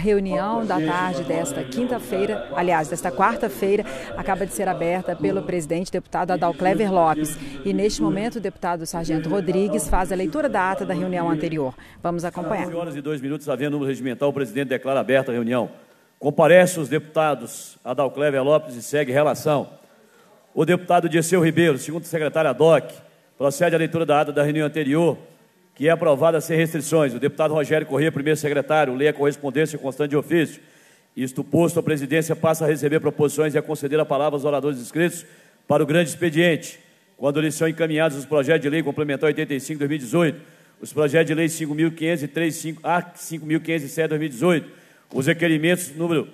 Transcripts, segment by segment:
reunião da tarde desta quinta-feira, aliás, desta quarta-feira, acaba de ser aberta pelo presidente deputado Adalclever Lopes. E neste momento o deputado Sargento Rodrigues faz a leitura da ata da reunião anterior. Vamos acompanhar. 11 horas e 2 minutos, havendo número regimental, o presidente declara aberta a reunião. Comparece os deputados Adalclever Lopes e segue relação. O deputado Dirceu Ribeiro, segundo secretário ADOC, procede à leitura da ata da reunião anterior, que é aprovada sem restrições. O deputado Rogério Corrêa, primeiro secretário, lê a correspondência constante de ofício. Isto posto, a presidência passa a receber proposições e a conceder a palavra aos oradores inscritos para o grande expediente, quando lhes são encaminhados os projetos de lei complementar 85/2018, os projetos de lei 5.503 a 5.507/2018, os requerimentos número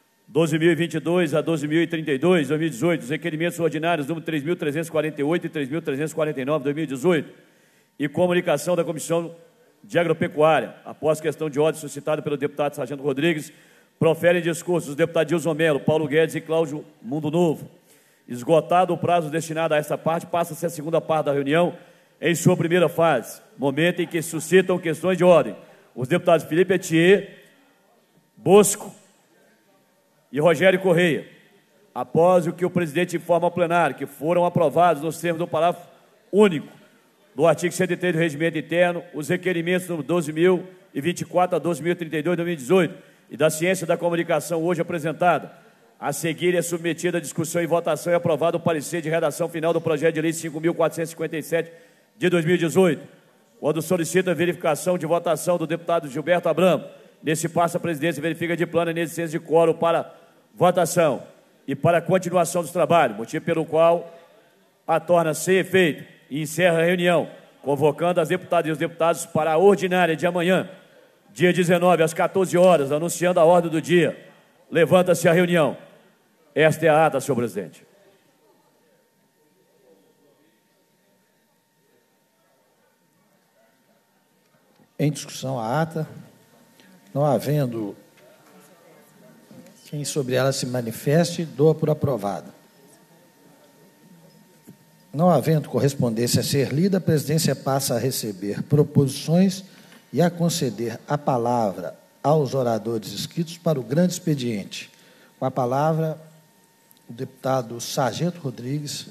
12.022 a 12.032, 2018, os requerimentos ordinários número 3.348 e 3.349, 2018, e comunicação da Comissão de Agropecuária. Após questão de ordem suscitada pelo deputado Sargento Rodrigues, proferem discursos os deputados Dilson Melo, Paulo Guedes e Cláudio Mundo Novo. Esgotado o prazo destinado a esta parte, passa-se a segunda parte da reunião em sua primeira fase, momento em que suscitam questões de ordem. Os deputados Felipe Etier, Bosco e Rogério Corrêa, após o que o presidente informa ao plenário, que foram aprovados nos termos do parágrafo único do artigo 103 do Regimento Interno, os requerimentos número 12.024 a 12.032, 2018, e da Ciência da Comunicação hoje apresentada. A seguir é submetida a discussão e votação e aprovado o parecer de redação final do projeto de lei 5.457 de 2018, quando solicita a verificação de votação do deputado Gilberto Abramo. Nesse passo, a presidência verifica de plano a inexistência de quórum para votação e para a continuação dos trabalhos, motivo pelo qual a torna sem efeito e encerra a reunião, convocando as deputadas e os deputados para a ordinária de amanhã, dia 19, às 14 horas, anunciando a ordem do dia. Levanta-se a reunião. Esta é a ata, senhor presidente. Em discussão a ata, não havendo quem sobre ela se manifeste, doa por aprovada. Não havendo correspondência a ser lida, a presidência passa a receber proposições e a conceder a palavra aos oradores inscritos para o grande expediente. Com a palavra, o deputado Sargento Rodrigues.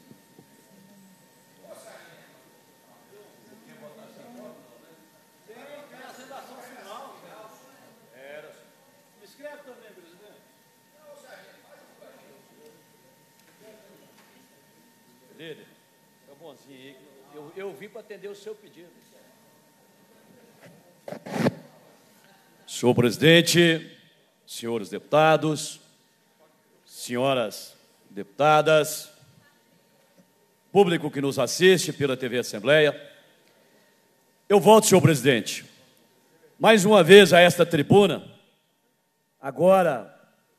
Líder, é bonzinho. Eu vim para atender o seu pedido. Senhor presidente, senhores deputados, senhoras deputadas, público que nos assiste pela TV Assembleia, eu volto, senhor presidente, mais uma vez a esta tribuna, agora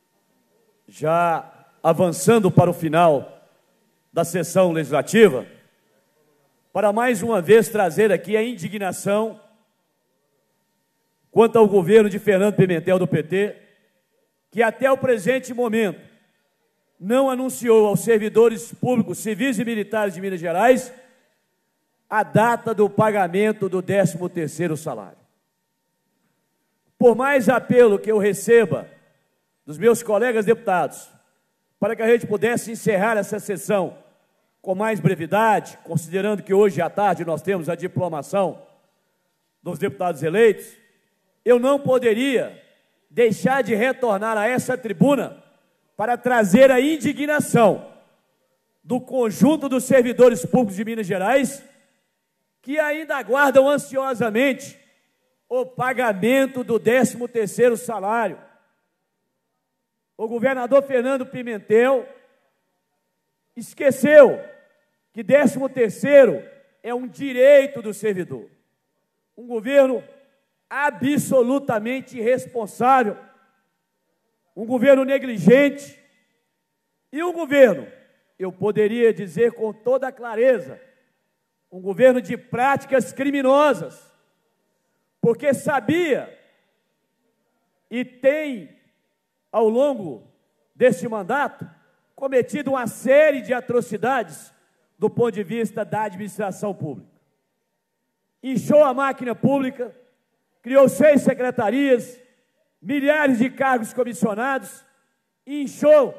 já avançando para o final da sessão legislativa, para mais uma vez trazer aqui a indignação quanto ao governo de Fernando Pimentel do PT, que até o presente momento não anunciou aos servidores públicos, civis e militares de Minas Gerais a data do pagamento do 13º salário. Por mais apelo que eu receba dos meus colegas deputados, para que a gente pudesse encerrar essa sessão com mais brevidade, considerando que hoje à tarde nós temos a diplomação dos deputados eleitos, eu não poderia deixar de retornar a essa tribuna para trazer a indignação do conjunto dos servidores públicos de Minas Gerais que ainda aguardam ansiosamente o pagamento do 13º salário. O governador Fernando Pimentel esqueceu que 13º é um direito do servidor. Um governo absolutamente irresponsável, um governo negligente e um governo, eu poderia dizer com toda clareza, um governo de práticas criminosas, porque sabia e tem, ao longo deste mandato, cometido uma série de atrocidades do ponto de vista da administração pública. Inchou a máquina pública, criou 6 secretarias, milhares de cargos comissionados, inchou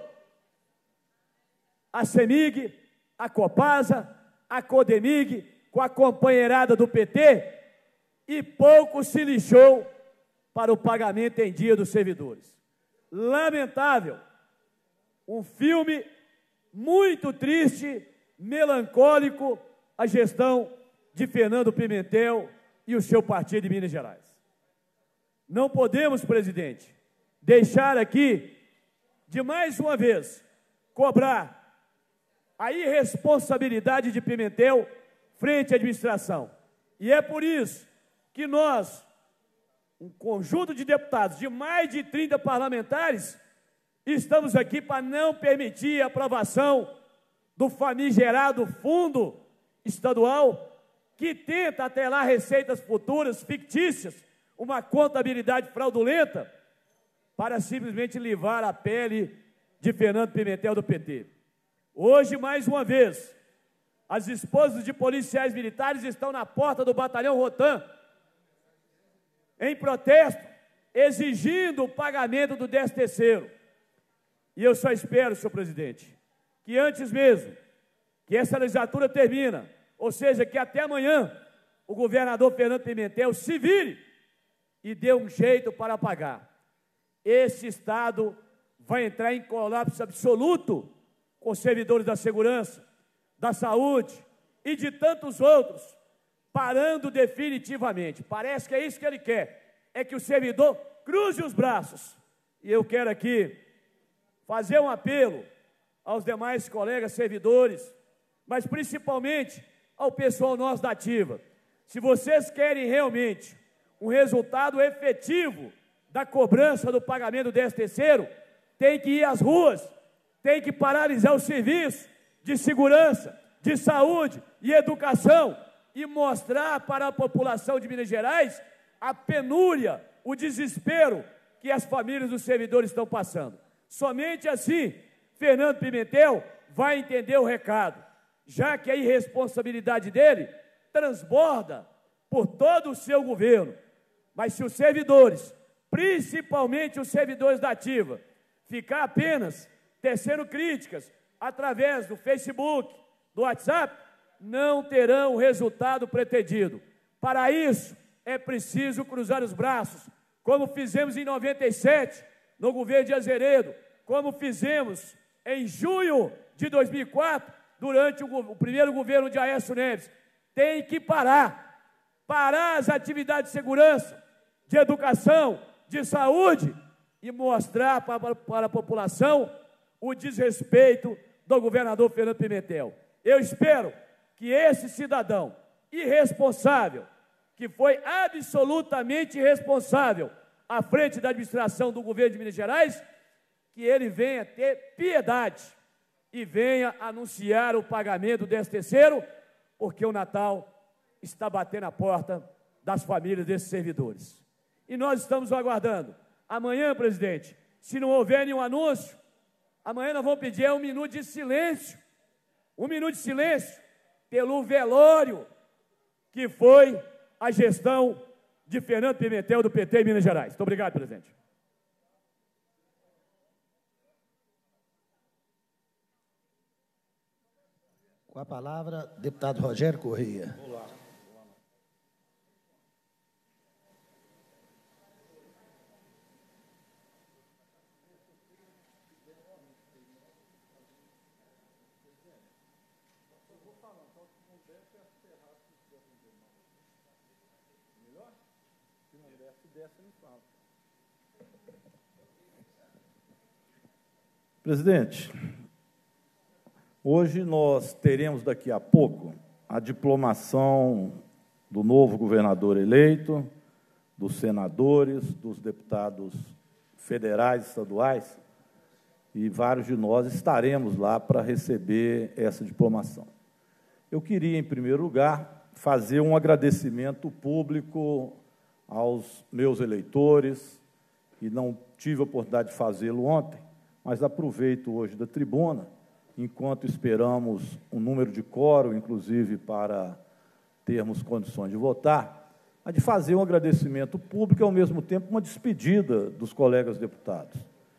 a CEMIG, a Copasa, a Codemig, com a companheirada do PT, e pouco se lixou para o pagamento em dia dos servidores. Lamentável, um filme muito triste, melancólico, a gestão de Fernando Pimentel e o seu partido de Minas Gerais. Não podemos, presidente, deixar aqui de mais uma vez cobrar a irresponsabilidade de Pimentel frente à administração. E é por isso que nós, um conjunto de deputados, de mais de 30 parlamentares, estamos aqui para não permitir a aprovação do famigerado fundo estadual que tenta atrelar receitas futuras fictícias, uma contabilidade fraudulenta, para simplesmente livrar a pele de Fernando Pimentel do PT. Hoje, mais uma vez, as esposas de policiais militares estão na porta do batalhão Rotan, em protesto, exigindo o pagamento do 13º. E eu só espero, senhor presidente, que antes mesmo que essa legislatura termina, ou seja, que até amanhã o governador Fernando Pimentel se vire e dê um jeito para pagar. Esse Estado vai entrar em colapso absoluto com os servidores da segurança, da saúde e de tantos outros, parando definitivamente. Parece que é isso que ele quer, é que o servidor cruze os braços. E eu quero aqui fazer um apelo aos demais colegas servidores, mas principalmente ao pessoal nosso da ativa. Se vocês querem realmente um resultado efetivo da cobrança do pagamento do 13º, tem que ir às ruas, tem que paralisar o serviço de segurança, de saúde e educação e mostrar para a população de Minas Gerais a penúria, o desespero que as famílias dos servidores estão passando. Somente assim, Fernando Pimentel vai entender o recado, já que a irresponsabilidade dele transborda por todo o seu governo. Mas se os servidores, principalmente os servidores da ativa, ficar apenas tecendo críticas através do Facebook, do WhatsApp, não terão o resultado pretendido. Para isso, é preciso cruzar os braços, como fizemos em 97, no governo de Azeredo, como fizemos em junho de 2004, durante o primeiro governo de Aécio Neves. Tem que parar as atividades de segurança, de educação, de saúde e mostrar para a população o desrespeito do governador Fernando Pimentel. Eu espero que esse cidadão irresponsável, que foi absolutamente irresponsável à frente da administração do governo de Minas Gerais, que ele venha ter piedade e venha anunciar o pagamento do 13º, porque o Natal está batendo a porta das famílias desses servidores. E nós estamos aguardando. Amanhã, presidente, se não houver nenhum anúncio, amanhã nós vamos pedir um minuto de silêncio. Um minuto de silêncio pelo velório que foi a gestão de Fernando Pimentel do PT em Minas Gerais. Muito obrigado, presidente. Com a palavra, deputado Rogério Correia. Olá. Presidente, hoje nós teremos daqui a pouco a diplomação do novo governador eleito, dos senadores, dos deputados federais e estaduais, e vários de nós estaremos lá para receber essa diplomação. Eu queria, em primeiro lugar, fazer um agradecimento público aos meus eleitores, e não tive a oportunidade de fazê-lo ontem, mas aproveito hoje da tribuna, enquanto esperamos um número de quórum, inclusive para termos condições de votar, a de fazer um agradecimento público e, ao mesmo tempo, uma despedida dos colegas deputados.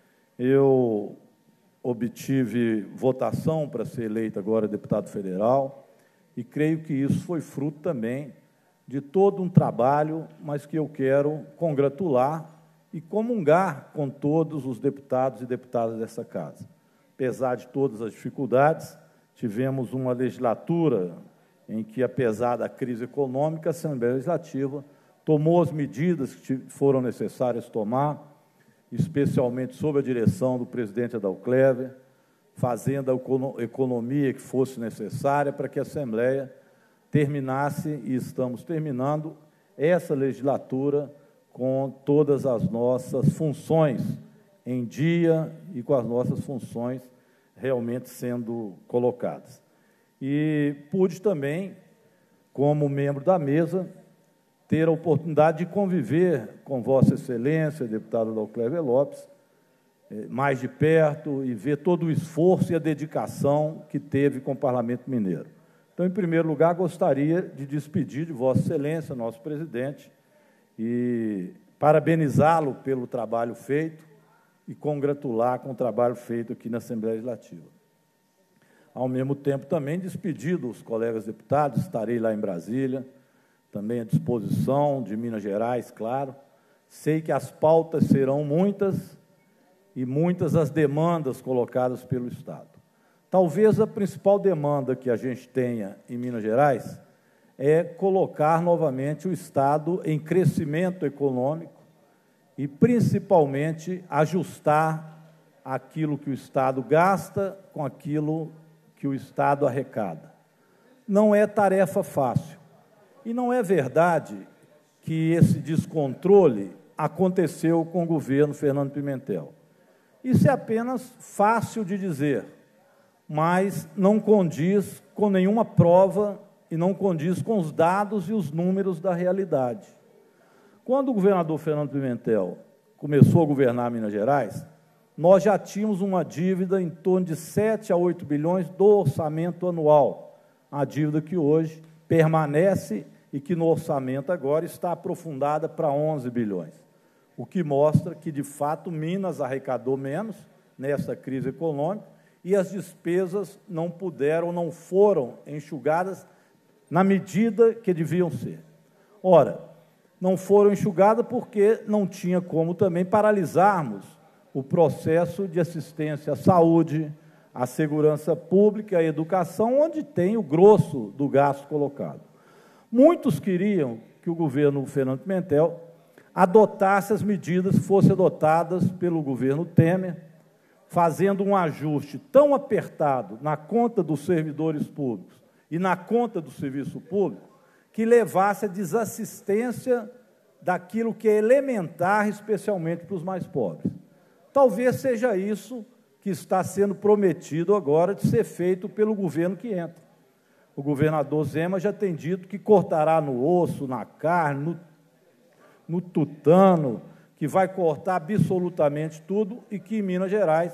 Eu obtive votação para ser eleito agora deputado federal e creio que isso foi fruto também de todo um trabalho, mas que eu quero congratular e comungar com todos os deputados e deputadas dessa casa. Apesar de todas as dificuldades, tivemos uma legislatura em que, apesar da crise econômica, a Assembleia Legislativa tomou as medidas que foram necessárias tomar, especialmente sob a direção do presidente Adalclever, fazendo a economia que fosse necessária para que a Assembleia terminasse, e estamos terminando, essa legislatura com todas as nossas funções em dia e com as nossas funções realmente sendo colocadas. E pude também, como membro da mesa, ter a oportunidade de conviver com Vossa Excelência, deputado Adalclever Lopes, mais de perto e ver todo o esforço e a dedicação que teve com o Parlamento Mineiro. Então, em primeiro lugar, gostaria de despedir de Vossa Excelência, nosso presidente, e parabenizá-lo pelo trabalho feito e congratular com o trabalho feito aqui na Assembleia Legislativa. Ao mesmo tempo, também despedir dos colegas deputados, estarei lá em Brasília, também à disposição de Minas Gerais, claro. Sei que as pautas serão muitas e muitas as demandas colocadas pelo Estado. Talvez a principal demanda que a gente tenha em Minas Gerais é colocar novamente o Estado em crescimento econômico e, principalmente, ajustar aquilo que o Estado gasta com aquilo que o Estado arrecada. Não é tarefa fácil. E não é verdade que esse descontrole aconteceu com o governo Fernando Pimentel. Isso é apenas fácil de dizer, mas não condiz com nenhuma prova e não condiz com os dados e os números da realidade. Quando o governador Fernando Pimentel começou a governar Minas Gerais, nós já tínhamos uma dívida em torno de 7 a 8 bilhões do orçamento anual, a dívida que hoje permanece e que no orçamento agora está aprofundada para 11 bilhões, o que mostra que, de fato, Minas arrecadou menos nessa crise econômica e as despesas não puderam, não foram enxugadas na medida que deviam ser. Ora, não foram enxugadas porque não tinha como também paralisarmos o processo de assistência à saúde, à segurança pública, à educação, onde tem o grosso do gasto colocado. Muitos queriam que o governo Fernando Pimentel adotasse as medidas que fossem adotadas pelo governo Temer, fazendo um ajuste tão apertado na conta dos servidores públicos e na conta do serviço público, que levasse a desassistência daquilo que é elementar, especialmente para os mais pobres. Talvez seja isso que está sendo prometido agora de ser feito pelo governo que entra. O governador Zema já tem dito que cortará no osso, na carne, no tutano, que vai cortar absolutamente tudo e que em Minas Gerais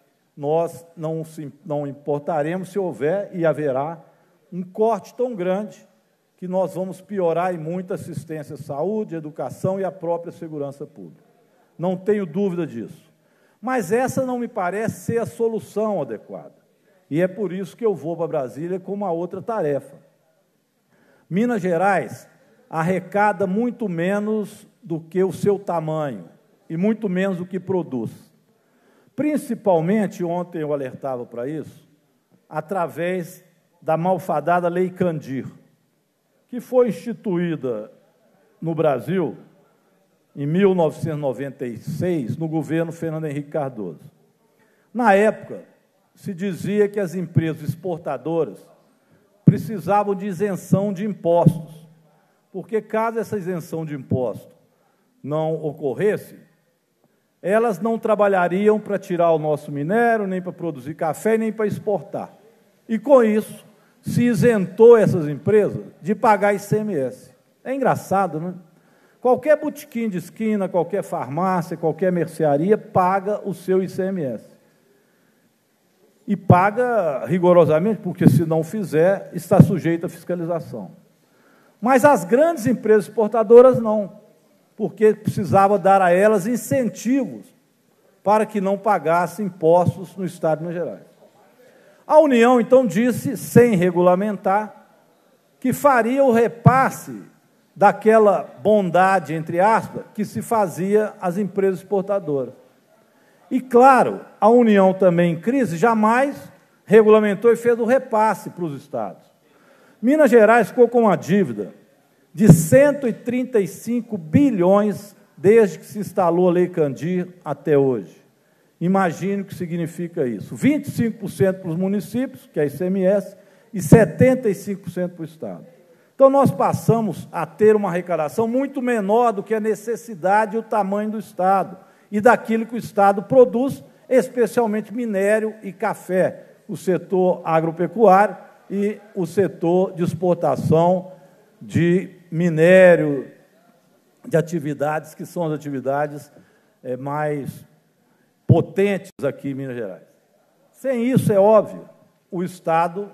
nós não importaremos se houver e haverá um corte tão grande que nós vamos piorar em muita assistência à saúde, à educação e à própria segurança pública. Não tenho dúvida disso. Mas essa não me parece ser a solução adequada. E é por isso que eu vou para Brasília com uma outra tarefa. Minas Gerais arrecada muito menos do que o seu tamanho e muito menos do que produz. Principalmente, ontem eu alertava para isso, através da malfadada Lei Candir, que foi instituída no Brasil em 1996, no governo Fernando Henrique Cardoso. Na época, se dizia que as empresas exportadoras precisavam de isenção de impostos, porque caso essa isenção de imposto não ocorresse, elas não trabalhariam para tirar o nosso minério, nem para produzir café, nem para exportar. E, com isso, se isentou essas empresas de pagar ICMS. É engraçado, né? Qualquer botequim de esquina, qualquer farmácia, qualquer mercearia paga o seu ICMS. E paga rigorosamente, porque se não fizer, está sujeito à fiscalização. Mas as grandes empresas exportadoras não, porque precisava dar a elas incentivos para que não pagassem impostos no Estado de Minas Gerais. A União, então, disse, sem regulamentar, que faria o repasse daquela bondade, entre aspas, que se fazia às empresas exportadoras. E, claro, a União também em crise jamais regulamentou e fez o repasse para os estados. Minas Gerais ficou com uma dívida de 135 bilhões desde que se instalou a Lei Candir até hoje. Imagine o que significa isso. 25% para os municípios, que é ICMS, e 75% para o Estado. Então, nós passamos a ter uma arrecadação muito menor do que a necessidade e o tamanho do Estado, e daquilo que o Estado produz, especialmente minério e café, o setor agropecuário e o setor de exportação de minério, de atividades que são as atividades mais potentes aqui em Minas Gerais. Sem isso, é óbvio, o Estado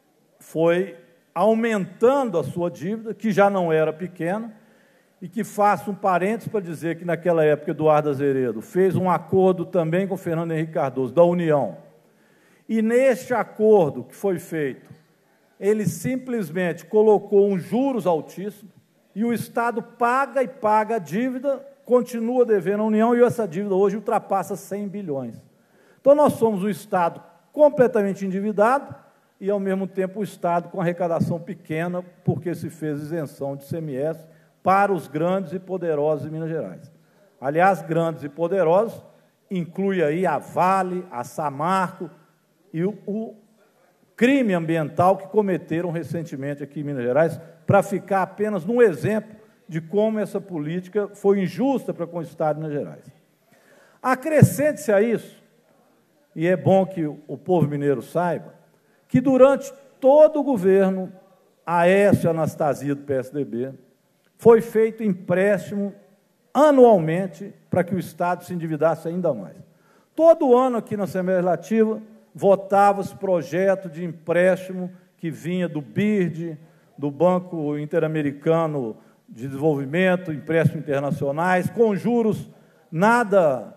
foi aumentando a sua dívida, que já não era pequena, e que faço um parênteses para dizer que, naquela época, Eduardo Azeredo fez um acordo também com Fernando Henrique Cardoso, da União. E, neste acordo que foi feito, ele simplesmente colocou uns juros altíssimos, e o Estado paga e paga a dívida, continua devendo à União, e essa dívida hoje ultrapassa 100 bilhões. Então, nós somos um Estado completamente endividado e, ao mesmo tempo, um Estado com arrecadação pequena, porque se fez isenção de ICMS para os grandes e poderosos de Minas Gerais. Aliás, grandes e poderosos inclui aí a Vale, a Samarco e o crime ambiental que cometeram recentemente aqui em Minas Gerais, para ficar apenas num exemplo de como essa política foi injusta para com o Estado de Minas Gerais. Acrescente-se a isso, e é bom que o povo mineiro saiba, que durante todo o governo Aécio Anastasia do PSDB, foi feito empréstimo anualmente para que o Estado se endividasse ainda mais. Todo ano aqui na Assembleia Legislativa votava-se projeto de empréstimo que vinha do BIRD, do Banco Interamericano de Desenvolvimento, empréstimos internacionais, com juros nada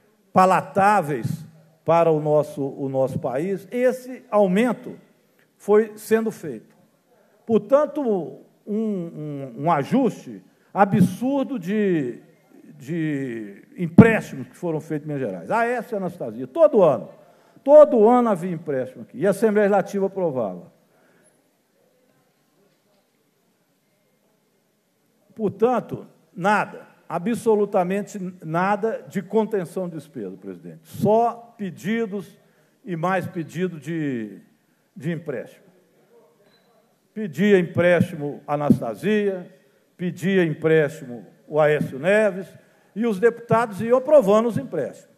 palatáveis para o nosso país. Esse aumento foi sendo feito. Portanto, um ajuste absurdo de empréstimos que foram feitos em Minas Gerais. Aécio Anastasia, todo ano havia empréstimo aqui, e a Assembleia Legislativa aprovava. Portanto, nada, absolutamente nada de contenção de despesa, presidente. Só pedidos e mais pedidos de empréstimo. Pedia empréstimo Anastasia, pedia empréstimo o Aécio Neves, e os deputados iam aprovando os empréstimos.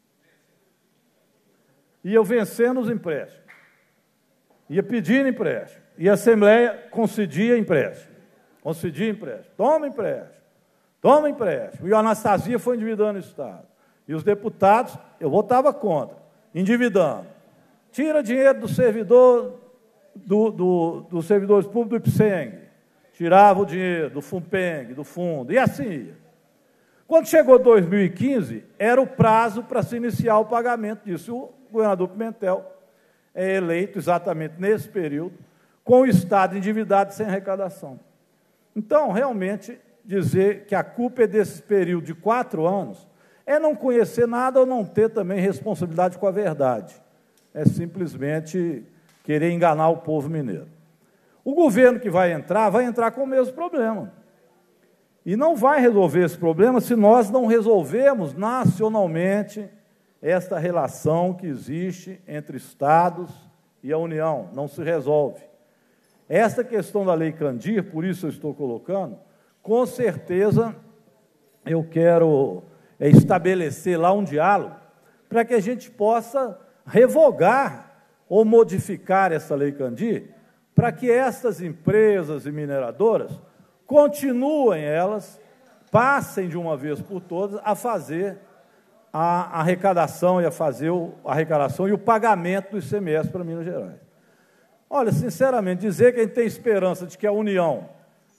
Iam vencendo os empréstimos. Ia pedindo empréstimo. E a Assembleia concedia empréstimo. Concedia empréstimo. Toma empréstimo. Toma empréstimo. E a Anastasia foi endividando o Estado. E os deputados, eu votava contra, endividando. Tira dinheiro do servidor, dos servidores públicos do IPSENG. Tirava o dinheiro do FUNPENG, do fundo, e assim ia. Quando chegou 2015, era o prazo para se iniciar o pagamento disso. O governador Pimentel é eleito exatamente nesse período, com o Estado endividado sem arrecadação. Então, realmente, dizer que a culpa é desse período de 4 anos é não conhecer nada ou não ter também responsabilidade com a verdade. É simplesmente querer enganar o povo mineiro. O governo que vai entrar com o mesmo problema. E não vai resolver esse problema se nós não resolvermos nacionalmente esta relação que existe entre Estados e a União. Não se resolve. Esta questão da Lei Candir, por isso eu estou colocando, com certeza eu quero estabelecer lá um diálogo para que a gente possa revogar ou modificar essa Lei Candir, para que essas empresas e mineradoras continuem, elas passem de uma vez por todas a fazer a arrecadação e o pagamento do ICMS para Minas Gerais. Olha, sinceramente, dizer que a gente tem esperança de que a União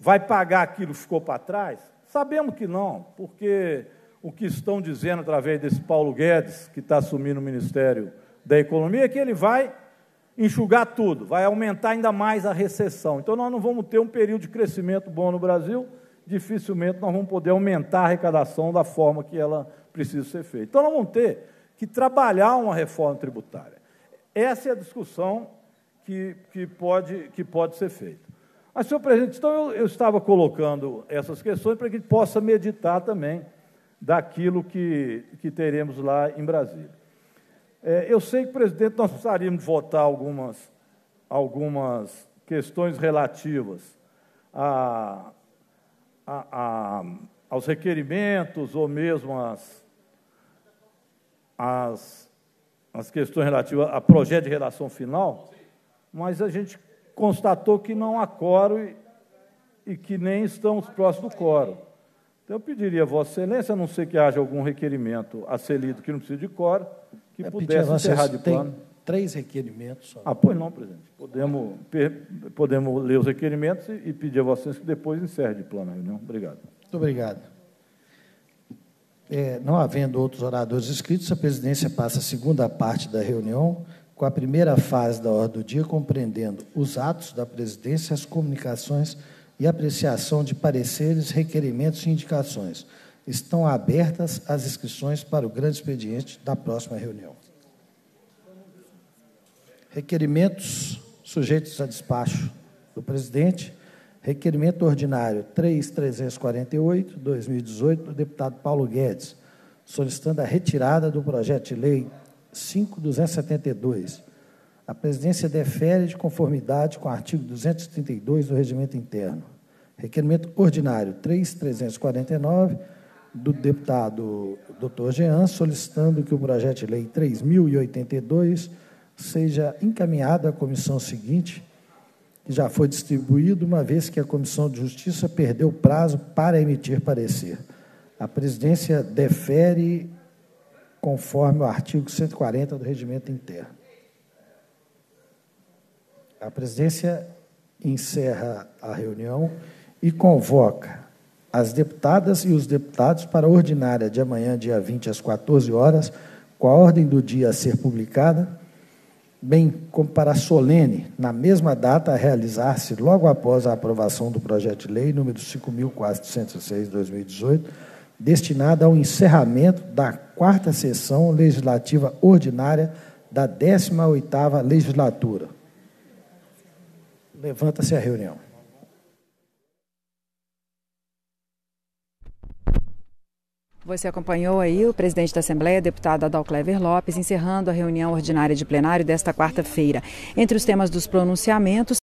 vai pagar aquilo que ficou para trás? Sabemos que não, porque o que estão dizendo através desse Paulo Guedes, que está assumindo o Ministério da Economia, é que ele vai enxugar tudo, vai aumentar ainda mais a recessão. Então, nós não vamos ter um período de crescimento bom no Brasil, dificilmente nós vamos poder aumentar a arrecadação da forma que ela precisa ser feita. Então, nós vamos ter que trabalhar uma reforma tributária. Essa é a discussão que pode ser feita. Mas, senhor presidente, então eu estava colocando essas questões para que a gente possa meditar também daquilo que teremos lá em Brasília. Eu sei que, presidente, nós precisaríamos votar algumas questões relativas aos requerimentos ou mesmo as questões relativas a projeto de redação final, mas a gente constatou que não há quórum e que nem estamos próximos do quórum. Então, eu pediria a Vossa Excelência, a não ser que haja algum requerimento a ser lido que não precisa de quórum, que pudesse encerrar de plano. Tem 3 requerimentos só. Pois não, presidente. Podemos ler os requerimentos e pedir a Vossa Excelência que depois encerre de plano a reunião. Obrigado. Muito obrigado. Não havendo outros oradores inscritos, a presidência passa a segunda parte da reunião, com a primeira fase da ordem do dia, compreendendo os atos da presidência, as comunicações e apreciação de pareceres, requerimentos e indicações. Estão abertas as inscrições para o grande expediente da próxima reunião. Requerimentos sujeitos a despacho do presidente. Requerimento ordinário 3.348, 2018, do deputado Paulo Guedes, solicitando a retirada do projeto de lei 5.272. A presidência defere de conformidade com o artigo 232 do Regimento Interno. Requerimento ordinário 3.349, do deputado Dr. Jean, solicitando que o projeto de lei 3.082 seja encaminhado à comissão seguinte, que já foi distribuído, uma vez que a Comissão de Justiça perdeu o prazo para emitir parecer. A presidência defere conforme o artigo 140 do Regimento Interno. A presidência encerra a reunião e convoca as deputadas e os deputados para a ordinária de amanhã, dia 20, às 14 horas, com a ordem do dia a ser publicada, bem como para a solene, na mesma data, a realizar-se logo após a aprovação do projeto de lei número 5.406/2018, destinada ao encerramento da 4ª sessão legislativa ordinária da 18ª legislatura. Levanta-se a reunião. Você acompanhou aí o presidente da Assembleia, deputado Adalclever Lopes, encerrando a reunião ordinária de plenário desta quarta-feira. Entre os temas dos pronunciamentos,